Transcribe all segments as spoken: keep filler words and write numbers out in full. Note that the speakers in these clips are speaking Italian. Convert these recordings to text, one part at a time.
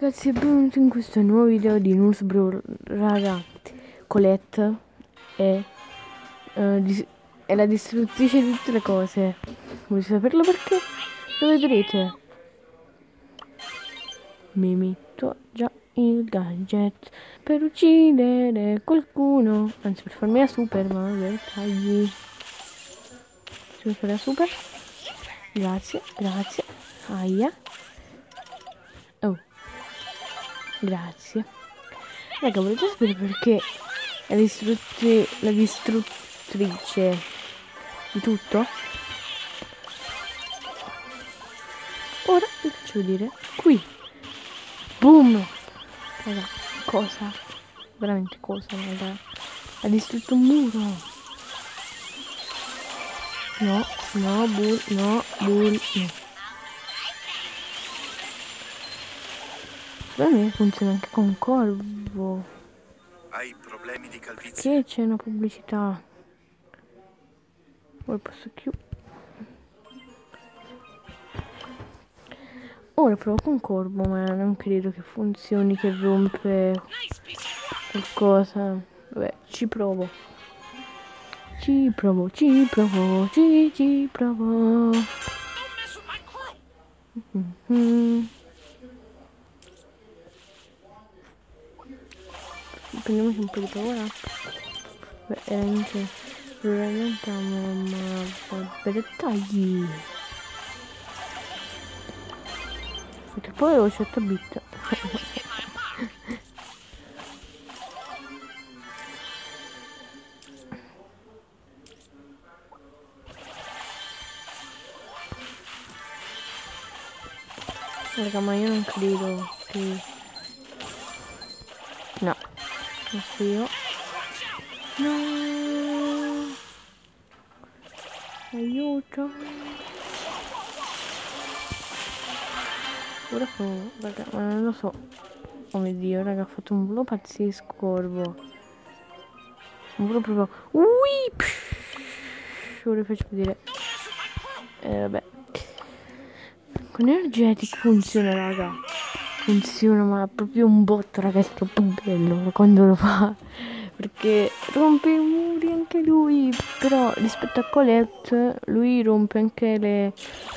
ragazzi, benvenuti in questo nuovo video di Nurse Bro. Raga, Colette è, uh, dis è la distruttrice di tutte le cose. Volete saperlo perché? Lo vedrete. Mi metto già il gadget per uccidere qualcuno. Anzi, per farmi la super, ma vabbè, tagli. Ci vuoi fare la super? Grazie, grazie. Aia. Oh. Grazie. Raga, volete sapere perché la, distrutti la distruttrice di tutto? Ora vi faccio vedere. Qui. Boom! Raga, cosa? Veramente cosa, raga? Ha distrutto un muro. No, no, bull, no, bull, no. Per me funziona anche con Corvo. Hai problemi di calvizie? Perché c'è una pubblicità? Ora posso chiudere. Ora provo con Corvo, ma non credo che funzioni, che rompe qualcosa. Vabbè, ci provo. Ci provo, ci provo, ci, ci provo. Mm-hmm. Prendiamoci un po' di power up. Beh, veramente rallentiamo, ma per dettagli. Perché poi avevo scelto bit. Raga, ma io non credo che... No. Questo io. No. Aiuto. Ora provo, raga, ma non lo so. Oh mio Dio, raga, ha fatto un volo pazzesco, Corvo. Un volo proprio... Ui! Ora vi faccio vedere. Eh, vabbè. Con Energetic funziona, raga. Funziona, ma proprio un botto, raga, è troppo bello quando lo fa. Perché rompe i muri anche lui. Però rispetto a Colette, lui rompe anche le...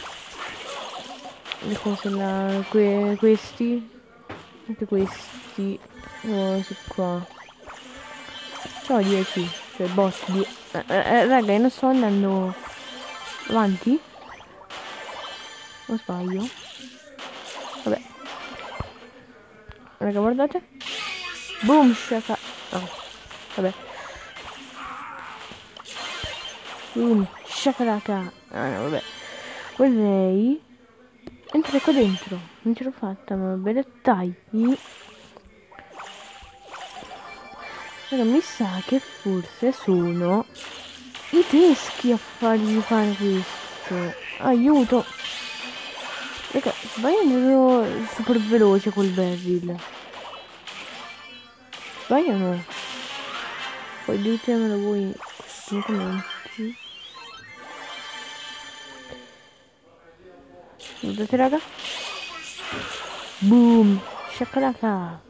Le cose là, que questi. Anche questi. Oh, questi qua. Ciao dieci. Cioè bot di... Eh, eh, raga, io non sto andando avanti? O sbaglio? Vabbè. Raga, guardate. Boom, shaka. Oh, vabbè. Boom, shakalaka. Ah, no, vabbè. Vorrei entrare qua dentro. Non ce l'ho fatta, ma vabbè, dettagli. Raga, mi sa che forse sono i teschi a fargli fare questo. Aiuto. Raga, sbagliano super veloce col barrel. Sbagliano. Poi ditemelo voi nei commenti. Guardate, raga. Boom. Shakalaka.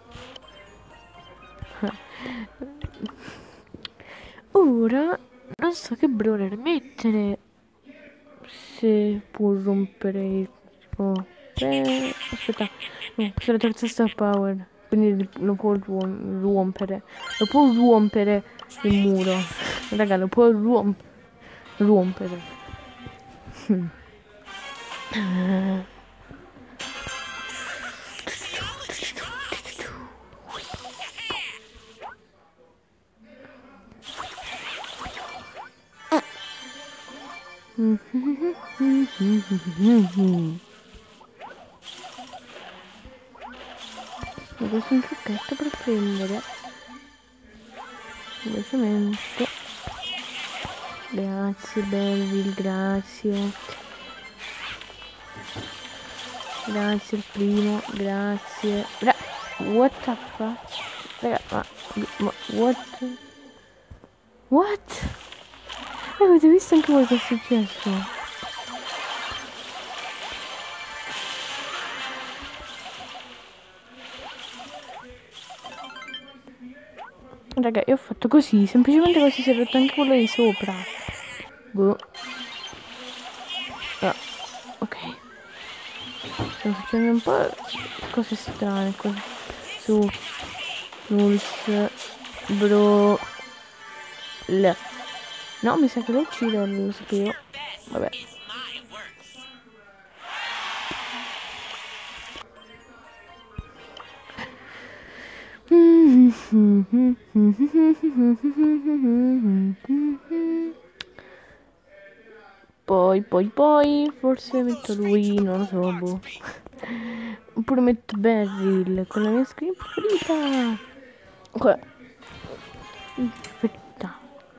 Ora non so che brawler mettere. Se può rompere tipo, eh, aspetta, no, questa è la terza star power, quindi lo può rompere, lo può rompere il muro, raga, lo può ruom rompere. Hmm. Questo è un trucchetto per prendere velocemente. Grazie Belville, grazie. Grazie il primo, grazie. Ra what the fuck? Raga, ma, ma what? What? Avete visto anche voi che è successo? Raga, io ho fatto così, semplicemente così si è rotto anche quello di sopra. Boh. Ah, ok. Stanno succedendo un po' cose strane qua. Su. Nulls. Bro. L. No, mi sa che lo uccido, lo sapevo. Vabbè. Poi, poi, poi, forse metto lui, non lo so, boh. Oppure metto Beryl con la mia skin preferita. Ok. Aspetta.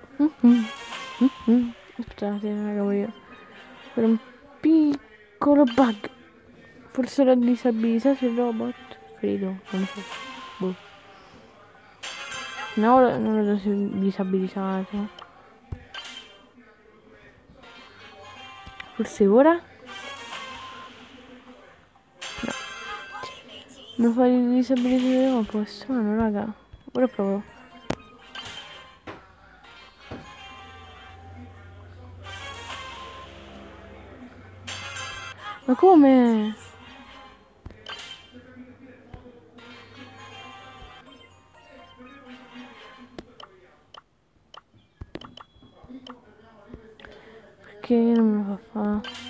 Aspettate, raga, voglio fare un piccolo bug. Forse l'ho disabilitato il robot. Credo, non lo so. Boh. No, non l'ho disabilitato. Forse ora? No. Non fa disabilitare il robot, strano, raga. Ora provo. Ma come? Perché non me lo fa fare?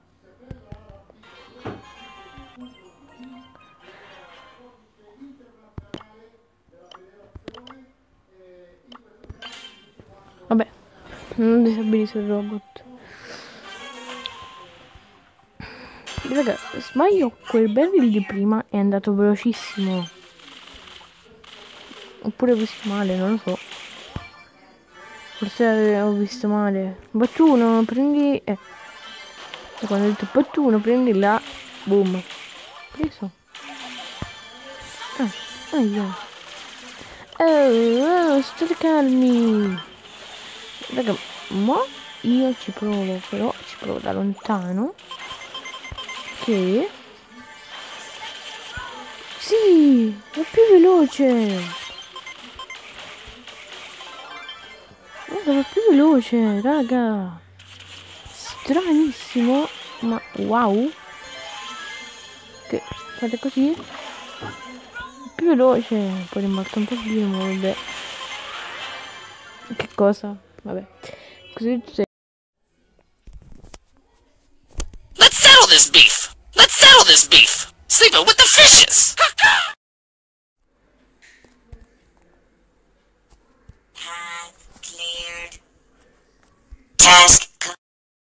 Vabbè, non disabilito il robot. Raga, sbaglio, quel Beryl di prima è andato velocissimo. Oppure ho visto male, non lo so. Forse ho visto male. Battuno, prendi... Eh. E quando ho detto battuno, prendi là. Boom. Preso. Ah, ah io. Oh, oh, state calmi. Raga, mo io ci provo, però ci provo da lontano. Che... Sì, è più veloce. Guarda, è più veloce, raga. Stranissimo, ma wow. Che fate così? È più veloce. Poi rimbalza un po' più, ma vabbè. Che cosa? Vabbè. Così c'è. Let's settle this beef! Let's settle this beef! Sleeping with the fishes!